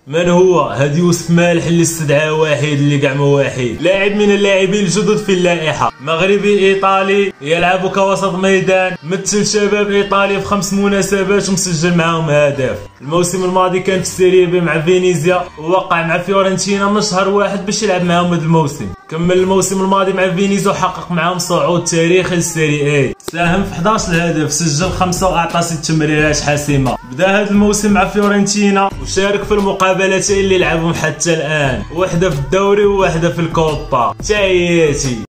من هو؟ هاد يوسف مالح اللي استدعى واحد اللي كاع ما واحد، لاعب من اللاعبين الجدد في اللائحه، مغربي ايطالي يلعب كوسط ميدان، مثل شباب ايطاليا في 5 مناسبات ومسجل معاهم هدف. الموسم الماضي كان في السيري بي مع فينيسيا ووقع مع فيورنتينا من شهر واحد باش يلعب معاهم هاد الموسم. كمل الموسم الماضي مع فينيسيا وحقق معاهم صعود تاريخي للسيري اي، ساهم في 11 هدف، سجل 5 واعطى 6 تمريرات حاسمه. بدا هذا الموسم مع فيورنتينا وشارك في المقابلتين اللي لعبهم حتى الان، وحده في الدوري وواحده في الكوبا. تحياتي.